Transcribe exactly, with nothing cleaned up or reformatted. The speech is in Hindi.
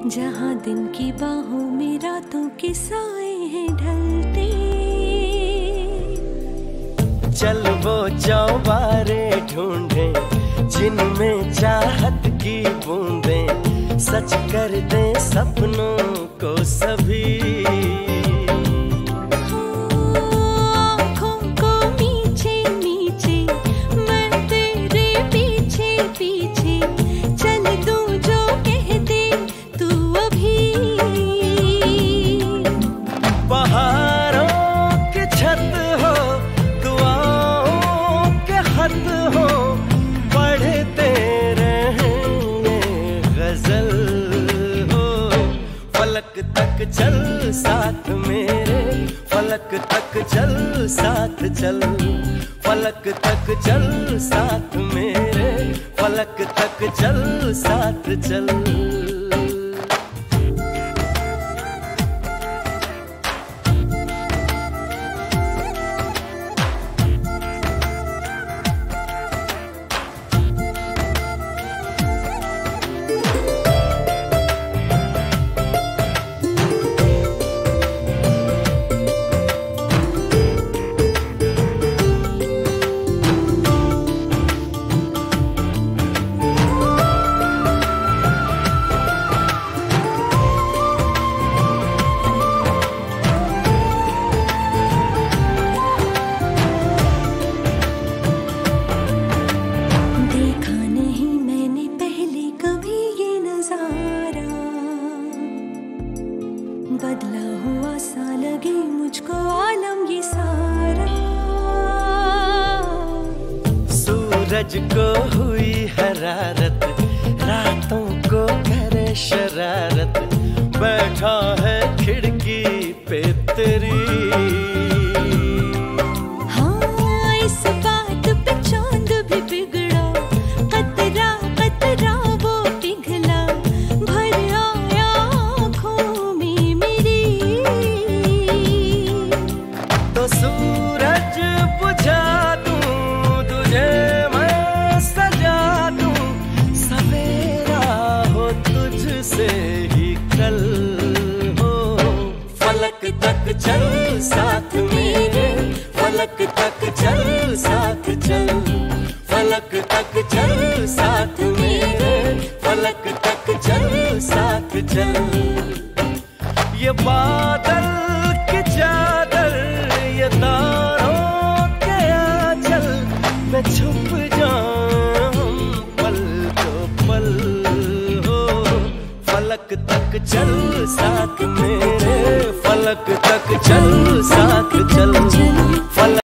जहाँ दिन की बाहों में रातों के साए हैं ढलते। चल वो चौबारे ढूंढे जिनमें चाहत की बूंदें सच कर दे सपनों को सभी। फलक तक चल साथ मेरे, फलक तक चल साथ चल, फलक तक चल साथ मेरे, फलक तक चल साथ चल। बदला हुआ सा लगे मुझको आलम ये सारा। सूरज को हुई हरारत, रातों को करे शरारत, बैठा है खिड़की पे तेरी। हाँ इस बात पे चांद भी बिगड़ा, कतरा कतरा वो पिघला, भर आया आँखों में मेरी। तो सूरज बुझा दूं तुझे मैं सजा दूं, सवेरा हो तुझसे ही कल हो। फलक तक चल साथ मेरे, फलक तक चल साथ चल, फलक तक चल साथ मेरे, फलक तक चल साथ चल। ये बादल की चादर, ये तारों के आंचल में छुप जाऊं पल तो पल हो। फलक तक चल साथ मेरे, फलक तक चल साथ